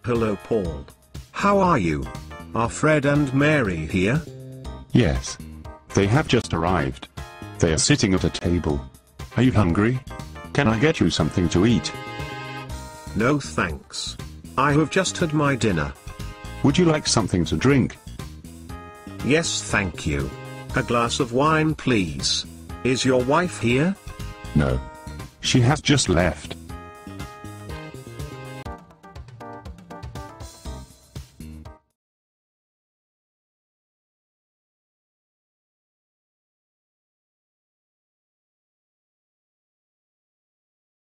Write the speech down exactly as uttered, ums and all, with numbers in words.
Hello Paul. How are you? Are Fred and Mary here? Yes. They have just arrived. They are sitting at a table. Are you hungry? Can I get you something to eat? No thanks. I have just had my dinner. Would you like something to drink? Yes thank you. A glass of wine please. Is your wife here? No. She has just left.